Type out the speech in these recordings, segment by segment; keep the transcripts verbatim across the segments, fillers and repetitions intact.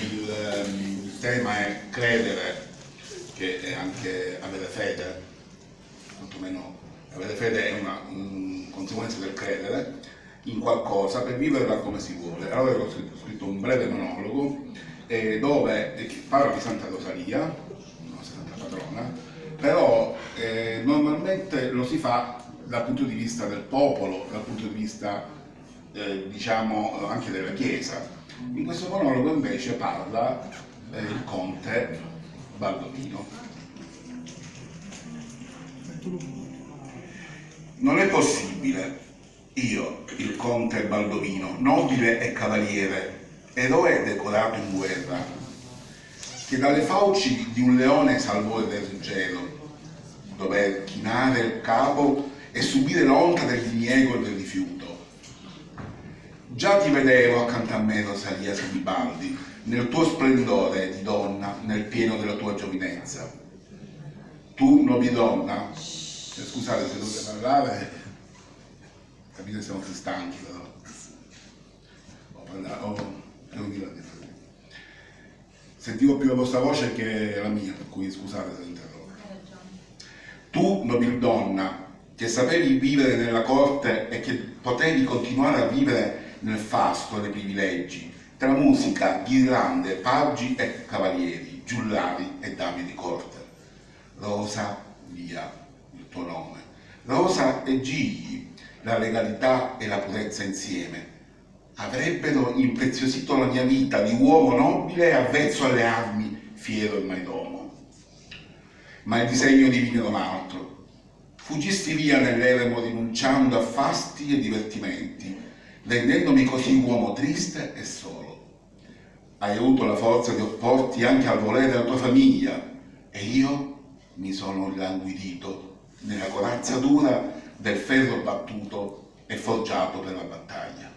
il, il tema è credere, che è anche avere fede, quantomeno avere fede è una un, conseguenza del credere in qualcosa per viverla come si vuole. Allora ho scritto, ho scritto un breve monologo eh, dove eh, parla di Santa Rosalia, la nostra Santa Patrona, però eh, normalmente lo si fa dal punto di vista del popolo, dal punto di vista eh, diciamo anche della Chiesa. In questo monologo invece parla eh, il conte Baldovino. Non è possibile, io, il conte Baldovino, nobile e cavaliere, eroe decorato in guerra, che dalle fauci di un leone salvò il re Ruggero, dover chinare il capo e subire l'onta del diniego e del rifiuto. Già ti vedevo accanto a me, Rosalia Sinibaldi, nel tuo splendore di donna, nel pieno della tua giovinezza. Tu, nobile donna, eh, scusate se dovete parlare, capite che siamo più stanchi, però. Ho parlato, ho, devo dire la differenza. Sentivo più la vostra voce che la mia, per cui scusate se interrompo. Tu, nobile donna, che sapevi vivere nella corte e che potevi continuare a vivere nel fasto dei privilegi, tra musica, ghirlande, paggi e cavalieri, giullari e dame di corte. Rosa, via, il tuo nome. Rosa e Gigli, la legalità e la purezza insieme, avrebbero impreziosito la mia vita di uomo nobile e avvezzo alle armi, fiero e maidomo. Ma il disegno divino era un altro. Fuggisti via nell'eremo rinunciando a fasti e divertimenti, rendendomi così uomo triste e solo. Hai avuto la forza di opporti anche al volere della tua famiglia e io mi sono illanguidito nella corazza dura del ferro battuto e forgiato per la battaglia.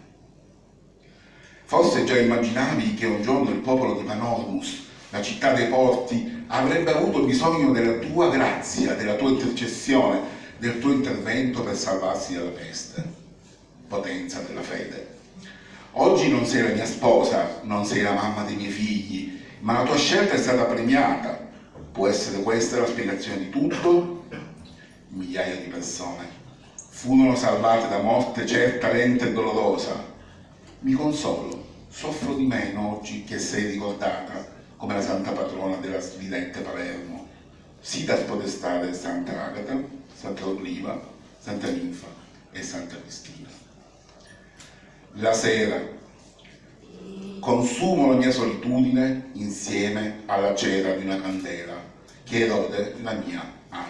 Forse già immaginavi che un giorno il popolo di Panormus, la città dei porti, avrebbe avuto bisogno della tua grazia, della tua intercessione, del tuo intervento per salvarsi dalla peste. Potenza della fede. Oggi non sei la mia sposa, non sei la mamma dei miei figli, ma la tua scelta è stata premiata. Può essere questa la spiegazione di tutto? Migliaia di persone furono salvate da morte certa, lenta e dolorosa. Mi consolo, soffro di meno oggi che sei ricordata come la santa patrona della svidente Palermo, Sita spodestare Santa Agata, Santa Oliva, Santa Ninfa e Santa Cristina. La sera consumo la mia solitudine insieme alla cera di una candela che erode la mia anima.